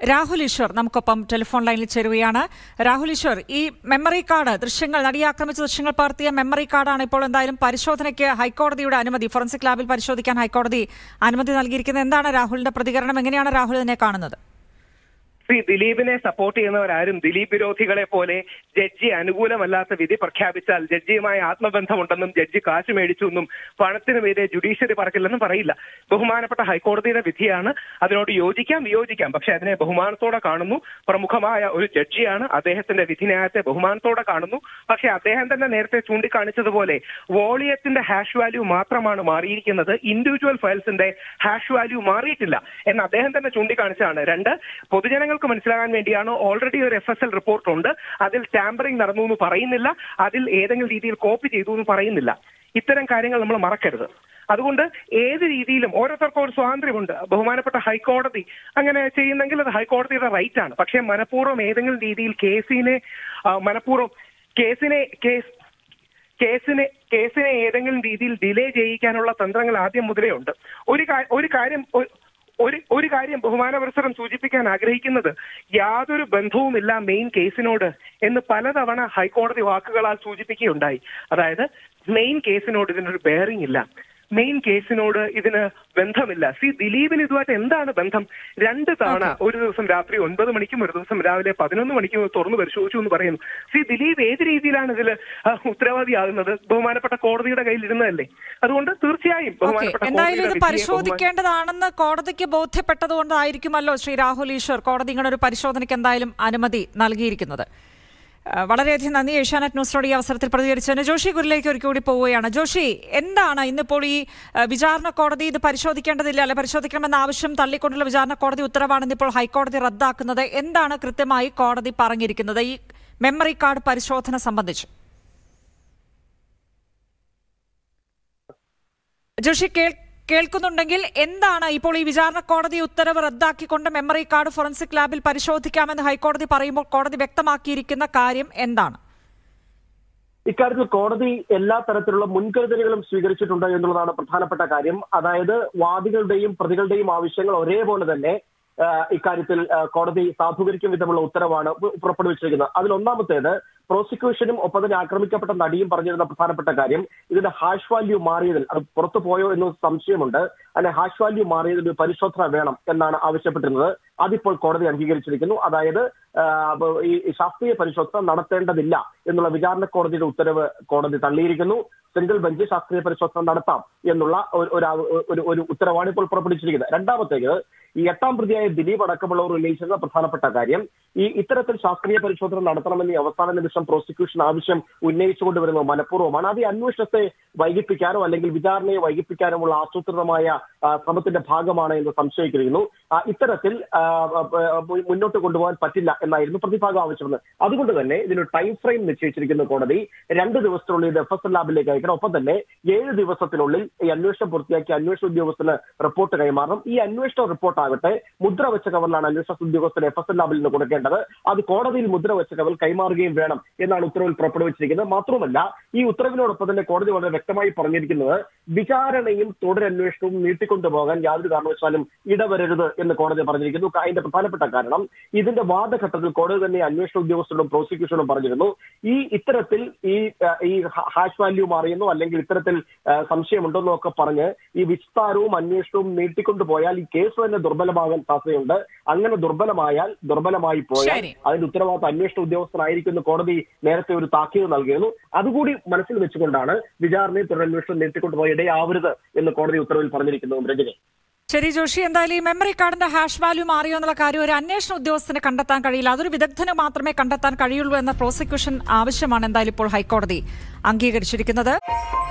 രാഹുൽ ഈശ്വർ നമുക്കൊപ്പം ടെലിഫോൺ ലൈനിൽ ചേരുകയാണ്. രാഹുൽ ഈശ്വർ, ഈ മെമ്മറി കാർഡ് ദൃശ്യങ്ങൾ, നടിയെ ആക്രമിച്ച ദൃശ്യങ്ങൾ പകർത്തിയ മെമ്മറി കാർഡാണ് ഇപ്പോൾ എന്തായാലും പരിശോധനയ്ക്ക് ഹൈക്കോടതിയുടെ അനുമതി, ഫോറൻസിക് ലാബിൽ പരിശോധിക്കാൻ ഹൈക്കോടതി അനുമതി നൽകിയിരിക്കുന്നത്. എന്താണ് രാഹുലിന്റെ പ്രതികരണം? എങ്ങനെയാണ് രാഹുൽ ഇതിനെ കാണുന്നത്? ദിലീപിനെ സപ്പോർട്ട് ചെയ്യുന്നവരാരും ദിലീപ് വിരോധികളെ പോലെ ജഡ്ജി അനുകൂലമല്ലാത്ത വിധി പ്രഖ്യാപിച്ചാൽ ജഡ്ജിയുമായി ആത്മബന്ധമുണ്ടെന്നും ജഡ്ജി കാശ് മേടിച്ചു എന്നും പണത്തിന് മീതെ ജുഡീഷ്യറി പറക്കില്ലെന്നും പറയില്ല. ബഹുമാനപ്പെട്ട ഹൈക്കോടതിയുടെ വിധിയാണ്, അതിനോട് യോജിക്കാം വിയോജിക്കാം, പക്ഷെ അതിനെ ബഹുമാനത്തോടെ കാണുന്നു. പ്രമുഖമായ ഒരു ജഡ്ജിയാണ്, അദ്ദേഹത്തിന്റെ വിധിന്യായത്തെ ബഹുമാനത്തോടെ കാണുന്നു. പക്ഷെ അദ്ദേഹം തന്നെ നേരത്തെ ചൂണ്ടിക്കാണിച്ചതുപോലെ വോളിയത്തിന്റെ ഹാഷ് വാല്യൂ മാത്രമാണ് മാറിയിരിക്കുന്നത്, ഇൻഡിവിജ്വൽ ഫയൽസിന്റെ ഹാഷ് വാല്യൂ മാറിയിട്ടില്ല എന്ന് അദ്ദേഹം തന്നെ ചൂണ്ടിക്കാണിച്ചതാണ്. രണ്ട്, പൊതുജനങ്ങൾക്ക് മനസ്സിലാകാൻ വേണ്ടിയാണ്, ഓൾറെഡി ഒരു FSL റിപ്പോർട്ട് ഉണ്ട്, അതിൽ ടാമ്പറിംഗ് നടന്നു എന്ന് പറയുന്നില്ല, അതിൽ ഏതെങ്കിലും രീതിയിൽ കോപ്പി ചെയ്തു എന്ന് പറയുന്നില്ല. ഇത്തരം കാര്യങ്ങൾ നമ്മൾ മറക്കരുത്. അതുകൊണ്ട് ഏത് രീതിയിലും ഓരോരുത്തർക്കും ഒരു സ്വാതന്ത്ര്യമുണ്ട്. ബഹുമാനപ്പെട്ട ഹൈക്കോടതി അങ്ങനെ ചെയ്യുന്നെങ്കിൽ അത് ഹൈക്കോടതിയുടെ റൈറ്റ് ആണ്. പക്ഷേ മനഃപൂർവ്വം ഏതെങ്കിലും രീതിയിൽ കേസിനെ ഏതെങ്കിലും രീതിയിൽ ഡിലേ ചെയ്യിക്കാനുള്ള തന്ത്രങ്ങൾ ആദ്യം മുതലേ ഉണ്ട്. ഒരു കാര്യം ബഹുമാനപുരസ്സരം സൂചിപ്പിക്കാൻ ആഗ്രഹിക്കുന്നത്, യാതൊരു ബന്ധവുമില്ല മെയിൻ കേസിനോട് എന്ന് പലതവണ ഹൈക്കോടതി വാക്കുകളാൽ സൂചിപ്പിക്കുകയുണ്ടായി. അതായത് മെയിൻ കേസിനോട് ഇതിനൊരു ബെയറിംഗ് ഇല്ല, മെയിൻ കേസിനോട് ഇതിന് ബന്ധമില്ല. ദിലീപിന് ഇതുമായിട്ട് എന്താണ് ബന്ധം? 2 തവണ, ഒരു ദിവസം രാത്രി 9 മണിക്കും ഒരു ദിവസം രാവിലെ 11 മണിക്കും തുറന്നു പരിശോധിച്ചു എന്ന് പറയുന്നു. ദിലീപ് ഏത് രീതിയിലാണ് ഇതിൽ ഉത്തരവാദിയാകുന്നത്? ബഹുമാനപ്പെട്ട കോടതിയുടെ കയ്യിൽ ഇരുന്നതല്ലേ. അതുകൊണ്ട് തീർച്ചയായും എന്തായാലും ഇത് പരിശോധിക്കേണ്ടതാണെന്ന് കോടതിക്ക് ബോധ്യപ്പെട്ടത് കൊണ്ടായിരിക്കുമല്ലോ ശ്രീ രാഹുൽ ഈശ്വർ കോടതി ഇങ്ങനെ ഒരു പരിശോധനയ്ക്ക് എന്തായാലും അനുമതി നൽകിയിരിക്കുന്നത്. വളരെയധികം നന്ദി ഏഷ്യാനെറ്റ് ന്യൂസിനോട് ഈ അവസരത്തിൽ പ്രതികരിച്ചതിന്. ജോഷി ഗുരിലേക്ക് ഒരിക്കൽ കൂടി പോവുകയാണ്. ജോഷി, എന്താണ് ഇന്നിപ്പോൾ ഈ വിചാരണ കോടതി ഇത് പരിശോധിക്കേണ്ടതില്ല, അല്ലെ പരിശോധിക്കണമെന്ന ആവശ്യം തള്ളിക്കൊണ്ടുള്ള വിചാരണ കോടതി ഉത്തരവാണ് ഇന്നിപ്പോൾ ഹൈക്കോടതി റദ്ദാക്കുന്നത്? എന്താണ് കൃത്യമായി കോടതി പറഞ്ഞിരിക്കുന്നത് ഈ മെമ്മറി കാർഡ് പരിശോധന സംബന്ധിച്ച്? ജോഷി കേൾക്കുന്നുണ്ടെങ്കിൽ എന്താണ് ഇപ്പോൾ ഈ വിചാരണ കോടതി ഉത്തരവ് റദ്ദാക്കിക്കൊണ്ട് മെമ്മറി കാർഡ് ഫോറൻസിക് ലാബിൽ പരിശോധിക്കാമെന്ന് ഹൈക്കോടതി പറയുമ്പോൾ കോടതി വ്യക്തമാക്കിയിരിക്കുന്ന കാര്യം എന്താണ്? ഇക്കാര്യത്തിൽ കോടതി എല്ലാ തരത്തിലുള്ള മുൻകരുതലുകളും സ്വീകരിച്ചിട്ടുണ്ട് എന്നുള്ളതാണ് പ്രധാനപ്പെട്ട കാര്യം. അതായത് വാദികളുടെയും പ്രതികളുടെയും ആവശ്യങ്ങൾ ഒരേപോലെ തന്നെ ഇക്കാര്യത്തിൽ കോടതി സാധൂകരിക്കും വിധമുള്ള ഉത്തരവാണ് പുറപ്പെടുവിച്ചിരിക്കുന്നത്. അതിലൊന്നാമത്തേത്, പ്രോസിക്യൂഷനും ഒപ്പം തന്നെ ആക്രമിക്കപ്പെട്ട നടിയും പറഞ്ഞിരുന്ന പ്രധാനപ്പെട്ട കാര്യം, ഇതിന്റെ ഹാഷ് വാല്യൂ മാറിയതിൽ അത് പുറത്തു പോയോ എന്ന സംശയമുണ്ട്. അതിന്റെ ഹാഷ് വാല്യൂ മാറിയതിൽ ഒരു പരിശോധന വേണം എന്നാണ് ആവശ്യപ്പെട്ടിരുന്നത്. അതിപ്പോൾ കോടതി അംഗീകരിച്ചിരിക്കുന്നു. അതായത് ഈ ശാസ്ത്രീയ പരിശോധന നടത്തേണ്ടതില്ല എന്നുള്ള വിചാരണ കോടതിയുടെ ഉത്തരവ് കോടതി തള്ളിയിരിക്കുന്നു. സിംഗിൾ ബെഞ്ച് ശാസ്ത്രീയ പരിശോധന നടത്താം എന്നുള്ള ഒരു ഉത്തരവാണ് ഇപ്പോൾ പുറപ്പെടുവിച്ചിരിക്കുന്നത്. രണ്ടാമത്തേക്ക്, ഈ 8ാം പ്രതിയായ ദിലീപ് അടക്കമുള്ളവർ ഉന്നയിച്ചിരുന്ന പ്രധാനപ്പെട്ട കാര്യം, ഇത്തരത്തിൽ ശാസ്ത്രീയ പരിശോധന നടത്തണമെന്ന് അവസാന നിമിഷം പ്രോസിക്യൂഷൻ ആവശ്യം ഉന്നയിച്ചുകൊണ്ടുവരുന്നത് മനഃപൂർവ്വമാണ്. അത് ഈ അന്വേഷണത്തെ വൈകിപ്പിക്കാനോ അല്ലെങ്കിൽ വിചാരണയെ വൈകിപ്പിക്കാനുമുള്ള ആസൂത്രിതമായ ശ്രമത്തിന്റെ ഭാഗമാണ് എന്ന് സംശയിക്കുന്നു. ഇത്തരത്തിൽ മുന്നോട്ട് കൊണ്ടുപോകാൻ പറ്റില്ല എന്നായിരുന്നു പ്രതിഭാഗം ആവശ്യപ്പെടുന്നത്. അതുകൊണ്ട് തന്നെ ഇതിനൊരു ടൈം ഫ്രെയിം നിശ്ചയിച്ചിരിക്കുന്ന കോടതി 2 ദിവസത്തിനുള്ളിൽ ഇത് FSL ലാബിലേക്ക് അയക്കണം. ഒപ്പം തന്നെ 7 ദിവസത്തിനുള്ളിൽ ഈ അന്വേഷണം പൂർത്തിയാക്കി അന്വേഷണ ഉദ്യോഗസ്ഥന് റിപ്പോർട്ട് കൈമാറണം. ഈ അന്വേഷണ റിപ്പോർട്ട് ആകട്ടെ മുദ്ര വെച്ച കവറിലാണ് അന്വേഷണ ഉദ്യോഗസ്ഥന് FSL ലാബിൽ നിന്ന് കൊടുക്കേണ്ടത്. അത് കോടതിയിൽ മുദ്ര വെച്ച കവർ കൈമാറുകയും വേണം എന്നാണ് ഉത്തരവിൽ പുറപ്പെടുവിച്ചിരിക്കുന്നത്. മാത്രമല്ല, ഈ ഉത്തരവിനോടൊപ്പം തന്നെ കോടതി വളരെ വ്യക്തമായി പറഞ്ഞിരിക്കുന്നത്, വിചാരണയും തുടരന്വേഷണവും നീട്ടിക്കൊണ്ടുപോകാൻ യാതൊരു കാരണവശാലും ഇടവരരുത് എന്ന് കോടതി പറഞ്ഞിരിക്കുന്നു. അതിന്റെ പ്രധാനപ്പെട്ട കാരണം, ഇതിന്റെ വാദഘട്ടത്തിൽ കോടതി തന്നെ അന്വേഷണ ഉദ്യോഗസ്ഥരോടും പ്രോസിക്യൂഷനോടും പറഞ്ഞിരുന്നു, ഇത്തരത്തിൽ ഈ ഹാഷ് വാല്യൂ മാറിയെന്നോ അല്ലെങ്കിൽ ഇത്തരത്തിൽ സംശയമുണ്ടെന്നോ ഒക്കെ പറഞ്ഞ് ഈ വിസ്താരവും അന്വേഷണവും നീട്ടിക്കൊണ്ടുപോയാൽ ഈ കേസ് തന്നെ ദുർബലമാകാൻ സാധ്യതയുണ്ട്. അങ്ങനെ ദുർബലമായി പോയാൽ അതിന്റെ ഉത്തരവാദിത്വം അന്വേഷണ ഉദ്യോഗസ്ഥനായിരിക്കും കോടതി നേരത്തെ ഒരു താക്കീത് നൽകിയിരുന്നു. അതുകൂടി മനസ്സിൽ വെച്ചുകൊണ്ടാണ് വിചാരണയെ തുടരന്വേഷണം നീട്ടിക്കൊണ്ടുപോയി ഇടയാവരുത് എന്ന് കോടതി ഉത്തരവിൽ പറഞ്ഞിരിക്കുന്നു. രജനി, ശരി ജോഷി, എന്തായാലും ഈ മെമ്മറി കാർഡിന്റെ ഹാഷ് വാല്യൂ മാറിയോ എന്നുള്ള കാര്യം ഒരു അന്വേഷണ ഉദ്യോഗസ്ഥന് കണ്ടെത്താൻ കഴിയില്ല, അതൊരു വിദഗ്ധന് മാത്രമേ കണ്ടെത്താൻ കഴിയുള്ളൂ എന്ന പ്രോസിക്യൂഷൻ ആവശ്യമാണ് എന്തായാലും ഇപ്പോൾ ഹൈക്കോടതി അംഗീകരിച്ചിരിക്കുന്നത്.